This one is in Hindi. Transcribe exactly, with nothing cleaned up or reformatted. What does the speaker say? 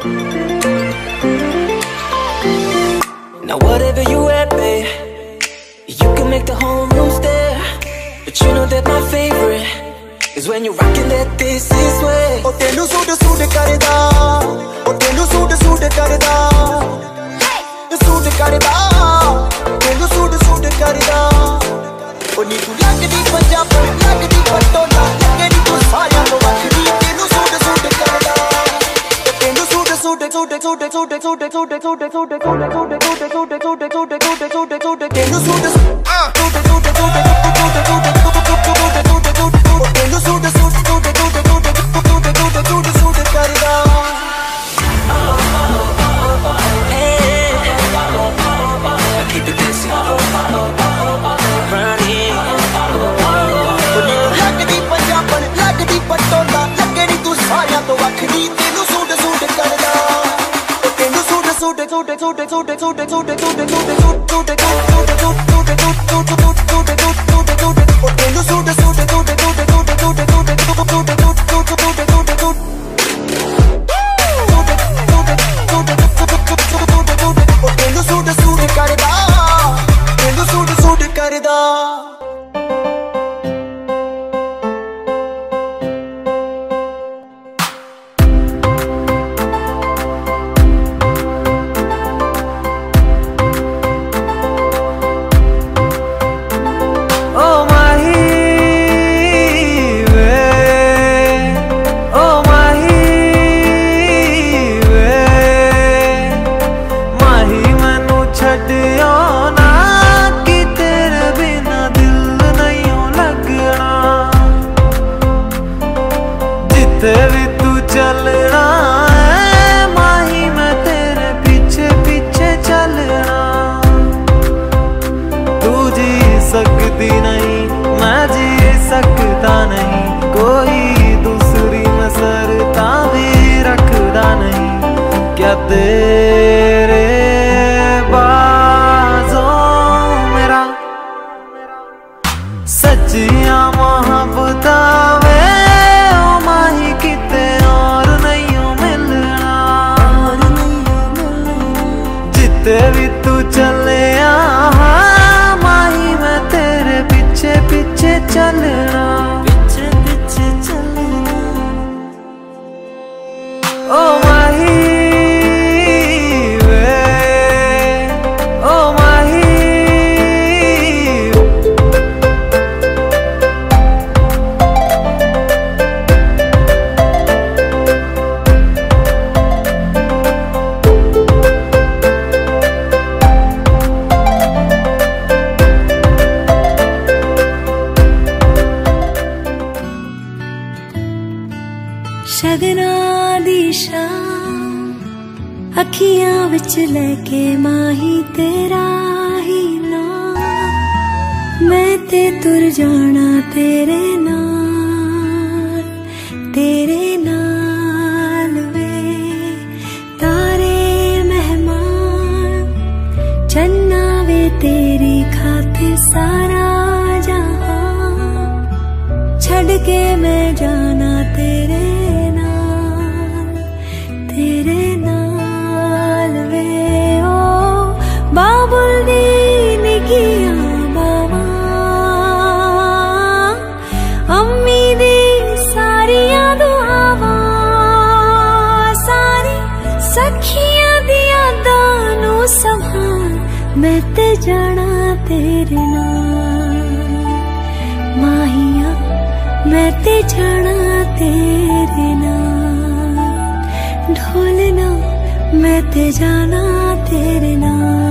Now whatever you at, babe, you can make the whole room stare. But you know that my favorite is when you're rocking that this is way. Oh, tenu suit suit karda, oh tenu suit suit karda, suit karda, tenu suit suit karda. Oh ni tu lagdi Punjab, lagdi Patola, lagdi tu saarya to vakhri. Tenu suit suit karda, tenu suit suit suit suit suit suit suit suit suit suit suit suit suit tenu suit ah suit suit suit suit tenu suit suit suit suit suit karda. Keep it dancing, run it. Lagdi Punjab, lagdi Patola, lagdi tu saarya to vakhri. Tenu suit suit karda, tenu suit suit suit suit suit suit suit suit suit भी तू चलना है माही, मैं तेरे पीछे पीछे चलना। तू जी सकती नहीं, मैं जी सकता नहीं, कोई दूसरी में सरता भी रखदा नहीं। क्या तेरे बाजों मेरा सच्चिया मोहब्बत भी तू चले माही, मैं तेरे पीछे पीछे चलना, पीछे पीछे चलना। ओ माही वे, ओ माही शगना दी शाम अखियां विच लेके माही तेरा ही नाम, मैं ते तुर जाना तेरे नाल, तेरे नाल वे। तारे मेहमान चन्ना वे तेरी खातिर सारा जहां, छड़ के मैं जाना तेरे तेरे नाल वे। ओ बाबुल दी निगियां बावां, अम्मी दी सारियां दुआवां, सारी सखियां दी यादां नू संभाल, मैं ते जाना तेरे नाल माहिया, मैं ते जाना तेरे नाल। ढोलना मैं ते जाना तेरे नाल।